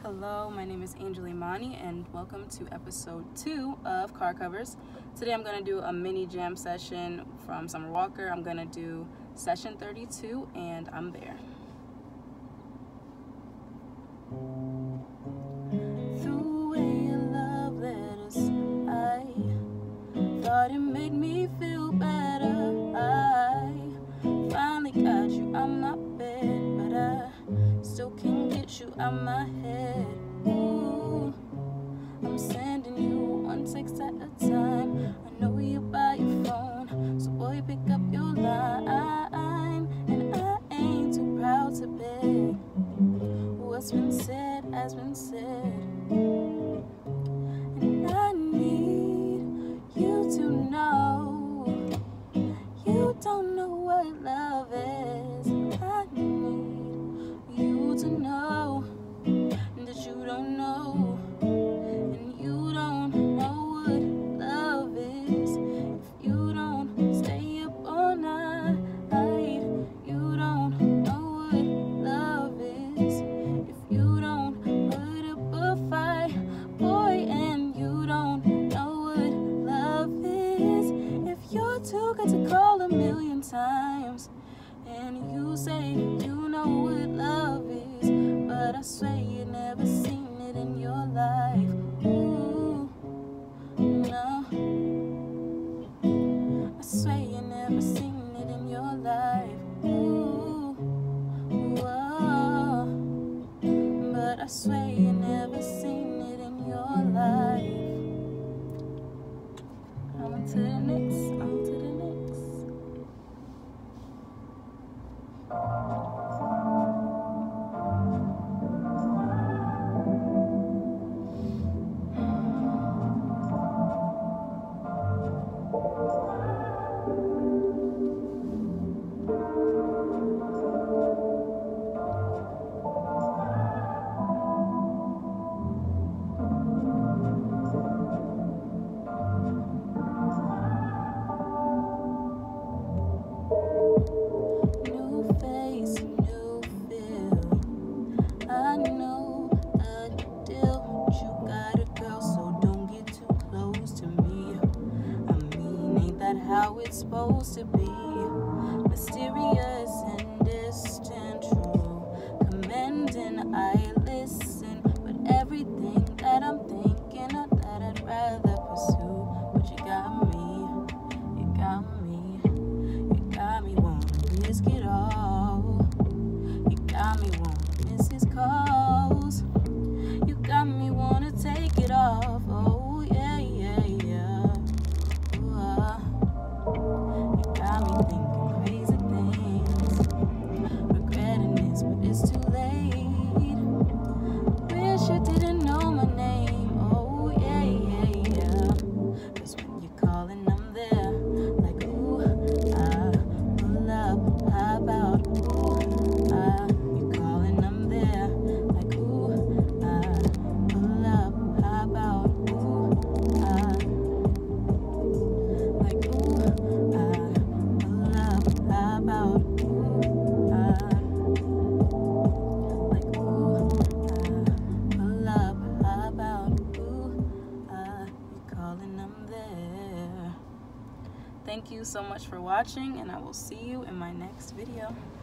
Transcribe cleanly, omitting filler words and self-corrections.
Hello, my name is Angel Imani and welcome to episode 2 of Car Covers. Today I'm going to do a mini jam session from Summer Walker. I'm going to do session 32 and I'm there. The way your love letters, I thought it made me feel better. I finally got you out my bed, but I still can't get you out my head. Ooh, I'm sending you one text at a time. I know you by your phone, so boy pick up your line. And I ain't too proud to beg. What's been said has been said. And I need you to know you don't know what love is. I need you to know that you don't know, and you don't know what love is. If you don't stay up all night, you don't know what love is. If you don't put up a fight, boy, and you don't know what love is. If you're too good to call a million times, and you say you know what love is, but I swear you never seen it in your life. Ooh, no, I swear you never seen it in your life. Ooh, whoa, but I swear you never seen it in your life. On to the next, on to the next. New face, new feel. I know the deal. You got a girl, so don't get too close to me. I mean, ain't that how it's supposed to be? Mysterious and distant, true. Commanding, I listen, but everything that I'm thinking of that I'd rather pursue. But you got me, you got me, you got me wanna risk it all. You got me wanna miss his calls. You got me wanna take it off. Oh yeah, yeah, yeah. Ooh, you got me thinking crazy things, regretting this, but it's too late. Wish you didn't know my name. Oh yeah, yeah, yeah. 'Cause when you're calling, I'm there. Like ooh, pull up, how about ooh, you're calling, I'm there. Like ooh, pull up, how about ooh, like ooh, pull up, how about ooh, like ooh, pull up, how about ooh, you're calling, I'm there. Thank you so much for watching, and I will see you in my next video.